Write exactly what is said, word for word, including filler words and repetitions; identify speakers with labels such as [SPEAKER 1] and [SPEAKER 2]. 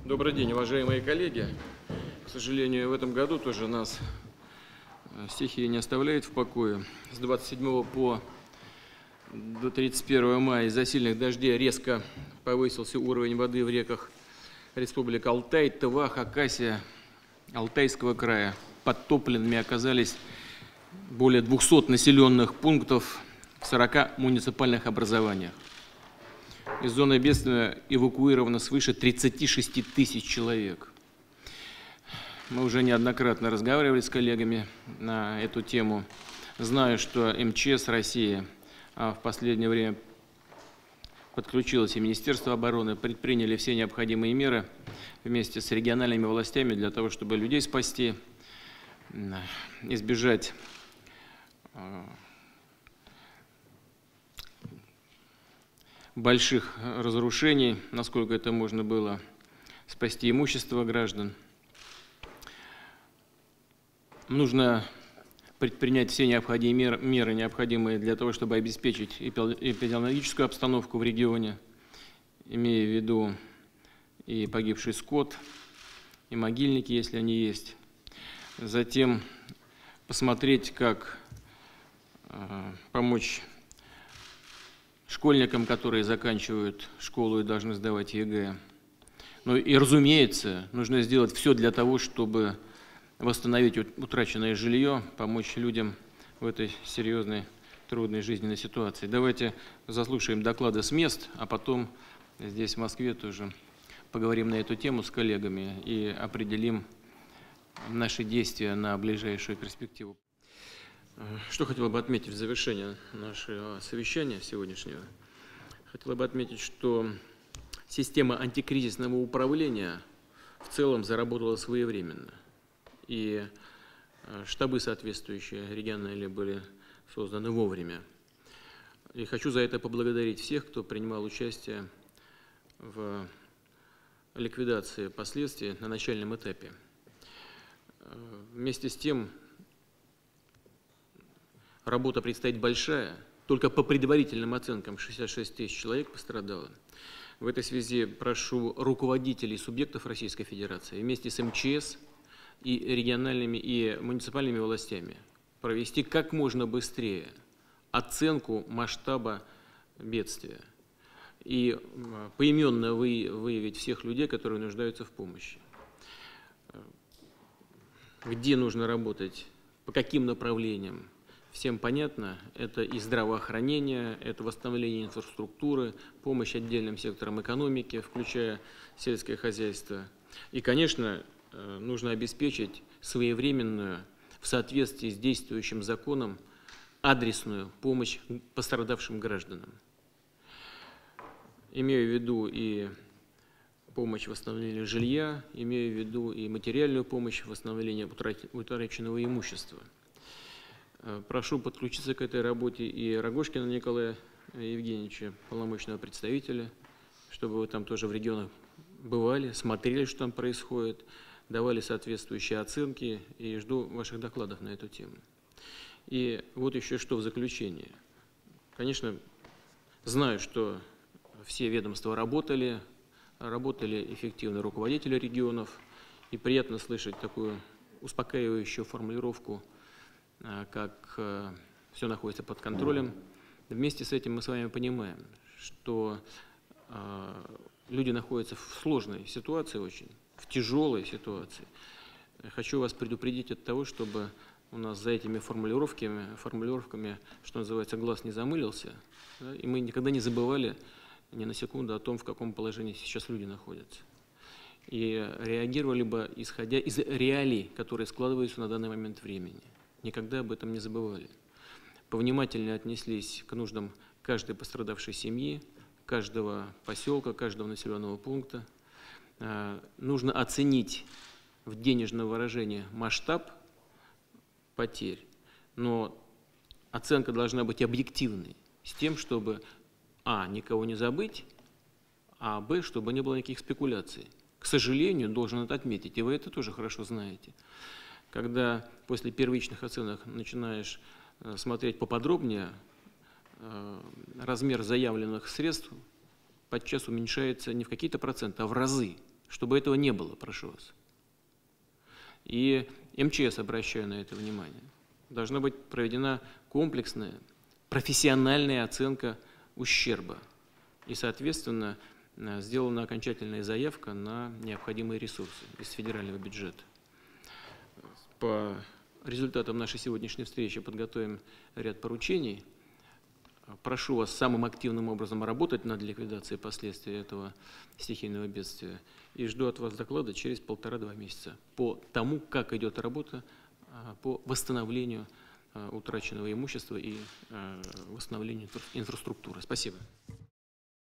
[SPEAKER 1] Добрый день, уважаемые коллеги. К сожалению, в этом году тоже нас стихия не оставляет в покое. С двадцать седьмого по до тридцать первого мая из-за сильных дождей резко повысился уровень воды в реках Республик Алтай, Тыва, Хакасия, Алтайского края. Подтопленными оказались более двухсот населенных пунктов в сорока муниципальных образованиях. Из зоны бедствия эвакуировано свыше тридцати шести тысяч человек. Мы уже неоднократно разговаривали с коллегами на эту тему. Знаю, что эм че эс России в последнее время подключилось и Министерство обороны, предприняли все необходимые меры вместе с региональными властями для того, чтобы людей спасти, избежать больших разрушений, насколько это можно было, спасти имущество граждан. Нужно предпринять все необходимые меры, необходимые для того, чтобы обеспечить эпидемиологическую обстановку в регионе, имея в виду и погибший скот, и могильники, если они есть. Затем посмотреть, как помочь школьникам, которые заканчивают школу и должны сдавать ЕГЭ. Ну и, разумеется, нужно сделать все для того, чтобы восстановить утраченное жилье, помочь людям в этой серьезной, трудной жизненной ситуации. Давайте заслушаем доклады с мест, а потом здесь, в Москве, тоже поговорим на эту тему с коллегами и определим наши действия на ближайшую перспективу. Что хотел бы отметить в завершение нашего совещания сегодняшнего? Хотел бы отметить, что система антикризисного управления в целом заработала своевременно. И штабы соответствующие региональные были созданы вовремя. И хочу за это поблагодарить всех, кто принимал участие в ликвидации последствий на начальном этапе. Вместе с тем, работа предстоит большая. Только по предварительным оценкам шестьдесят шесть тысяч человек пострадало. В этой связи прошу руководителей субъектов Российской Федерации вместе с эм че эс и региональными и муниципальными властями провести как можно быстрее оценку масштаба бедствия и поименно выявить всех людей, которые нуждаются в помощи. Где нужно работать, по каким направлениям, всем понятно. Это и здравоохранение, это восстановление инфраструктуры, помощь отдельным секторам экономики, включая сельское хозяйство. И, конечно, нужно обеспечить своевременную, в соответствии с действующим законом, адресную помощь пострадавшим гражданам. Имею в виду и помощь в восстановлении жилья, имею в виду и материальную помощь в восстановлении утраченного имущества. Прошу подключиться к этой работе и Рогожкина Николая Евгеньевича, полномочного представителя, чтобы вы там тоже в регионах бывали, смотрели, что там происходит, давали соответствующие оценки, и жду ваших докладов на эту тему. И вот еще что в заключение. Конечно, знаю, что все ведомства работали, работали эффективно руководители регионов, и приятно слышать такую успокаивающую формулировку, как все находится под контролем. Вместе с этим мы с вами понимаем, что люди находятся в сложной ситуации очень, в тяжелой ситуации. Хочу вас предупредить от того, чтобы у нас за этими формулировками, формулировками, что называется, глаз не замылился, да, и мы никогда не забывали ни на секунду о том, в каком положении сейчас люди находятся. И реагировали бы, исходя из реалий, которые складываются на данный момент времени. Никогда об этом не забывали. Повнимательнее отнеслись к нуждам каждой пострадавшей семьи, каждого поселка, каждого населенного пункта. Нужно оценить в денежном выражении масштаб потерь, но оценка должна быть объективной, с тем, чтобы а. никого не забыть, а б. чтобы не было никаких спекуляций. К сожалению, должен это отметить, и вы это тоже хорошо знаете. Когда после первичных оценок начинаешь смотреть поподробнее, размер заявленных средств подчас уменьшается не в какие-то проценты, а в разы. чтобы этого не было, прошу вас. И эм че эс, обращаю на это внимание, должна быть проведена комплексная, профессиональная оценка ущерба. И, соответственно, сделана окончательная заявка на необходимые ресурсы из федерального бюджета. По результатам нашей сегодняшней встречи подготовим ряд поручений. Прошу вас самым активным образом работать над ликвидацией последствий этого стихийного бедствия. И жду от вас доклада через полтора-два месяца по тому, как идет работа по восстановлению утраченного имущества и восстановлению инфраструктуры. Спасибо.